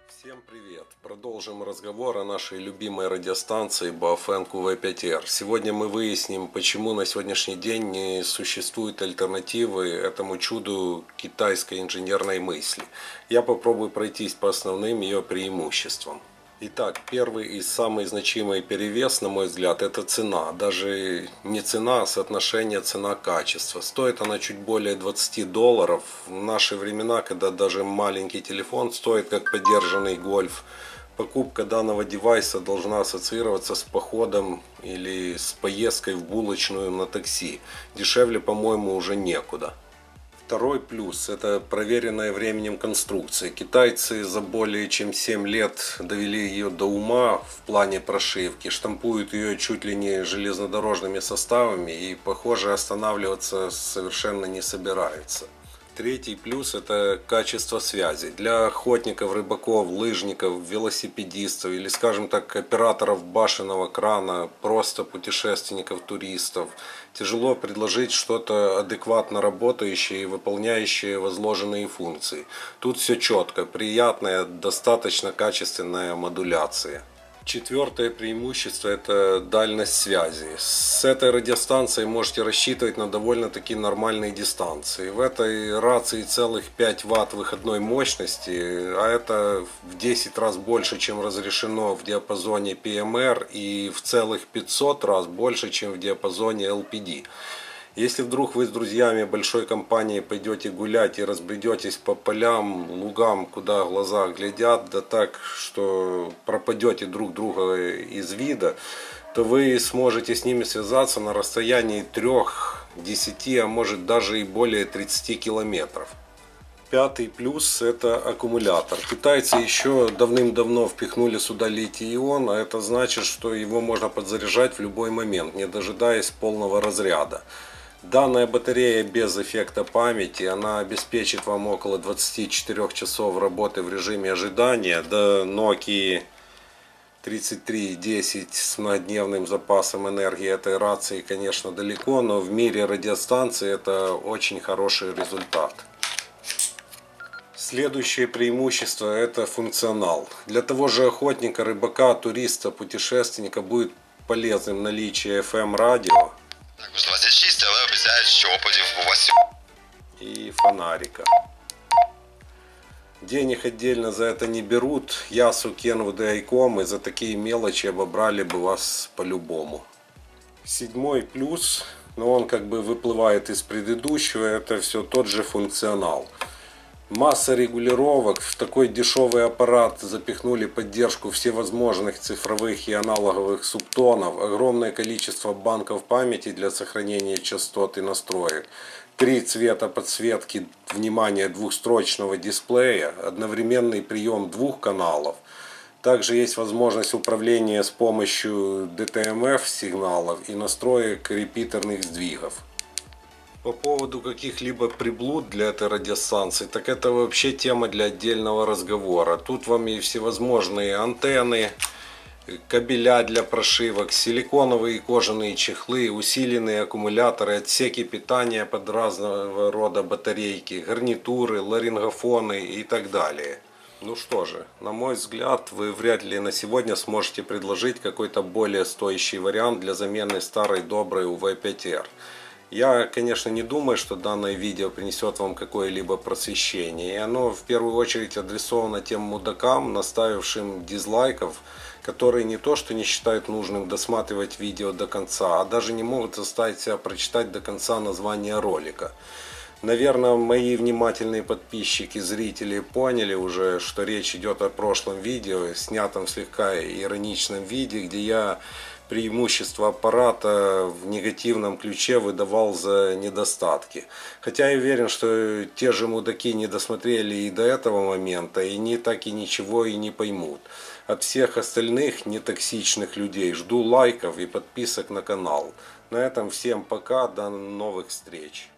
Всем привет! Продолжим разговор о нашей любимой радиостанции Baofeng QV5R. Сегодня мы выясним, почему на сегодняшний день не существует альтернативы этому чуду китайской инженерной мысли. Я попробую пройтись по основным ее преимуществам. Итак, первый и самый значимый перевес, на мой взгляд, это цена. Даже не цена, а соотношение цена-качество. Стоит она чуть более $20. В наши времена, когда даже маленький телефон стоит как подержанный гольф, покупка данного девайса должна ассоциироваться с походом или с поездкой в булочную на такси. Дешевле, по-моему, уже некуда. Второй плюс – это проверенная временем конструкция. Китайцы за более чем 7 лет довели ее до ума в плане прошивки, штампуют ее чуть ли не железнодорожными составами и, похоже, останавливаться совершенно не собираются. Третий плюс – это качество связи. Для охотников, рыбаков, лыжников, велосипедистов или, скажем так, операторов башенного крана, просто путешественников, туристов тяжело предложить что-то адекватно работающее и выполняющее возложенные функции. Тут все четко, приятная, достаточно качественная модуляция. Четвертое преимущество – это дальность связи. С этой радиостанцией можете рассчитывать на довольно-таки нормальные дистанции. В этой рации целых 5 Вт выходной мощности, а это в 10 раз больше, чем разрешено в диапазоне PMR, и в целых 500 раз больше, чем в диапазоне LPD. Если вдруг вы с друзьями большой компанией пойдете гулять и разбредетесь по полям, лугам, куда глаза глядят, да так, что пропадете друг друга из вида, то вы сможете с ними связаться на расстоянии 3, 10, а может даже и более 30 километров. Пятый плюс – это аккумулятор. Китайцы еще давным-давно впихнули сюда литий-ион, а это значит, что его можно подзаряжать в любой момент, не дожидаясь полного разряда. Данная батарея без эффекта памяти, она обеспечит вам около 24 часов работы в режиме ожидания. До Nokia 3310 с многодневным запасом энергии этой рации, конечно, далеко, но в мире радиостанций это очень хороший результат. Следующее преимущество – это функционал. Для того же охотника, рыбака, туриста, путешественника будет полезным наличие FM-радио. И фонарика. Денег отдельно за это не берут. Ясу, Kenwood и ICOM и за такие мелочи обобрали бы вас по-любому. Седьмой плюс, но он как бы выплывает из предыдущего, это все тот же функционал. Масса регулировок, в такой дешевый аппарат запихнули поддержку всевозможных цифровых и аналоговых субтонов, огромное количество банков памяти для сохранения частот и настроек, 3 цвета подсветки, внимание, двухстрочного дисплея, одновременный прием 2 каналов. Также есть возможность управления с помощью DTMF сигналов и настроек репитерных сдвигов. По поводу каких-либо приблуд для этой радиостанции, так это вообще тема для отдельного разговора. Тут вам и всевозможные антенны, кабеля для прошивок, силиконовые и кожаные чехлы, усиленные аккумуляторы, отсеки питания под разного рода батарейки, гарнитуры, ларингофоны и так далее. Ну что же, на мой взгляд, вы вряд ли на сегодня сможете предложить какой-то более стоящий вариант для замены старой доброй UV5R. Я, конечно, не думаю, что данное видео принесет вам какое-либо просвещение, и оно в первую очередь адресовано тем мудакам, наставившим дизлайков, которые не то что не считают нужным досматривать видео до конца, а даже не могут заставить себя прочитать до конца название ролика. Наверное, мои внимательные подписчики, зрители поняли уже, что речь идет о прошлом видео, снятом в слегка ироничном виде, где я преимущество аппарата в негативном ключе выдавал за недостатки. Хотя я уверен, что те же мудаки не досмотрели и до этого момента, и они так и ничего и не поймут. От всех остальных нетоксичных людей жду лайков и подписок на канал. На этом всем пока, до новых встреч.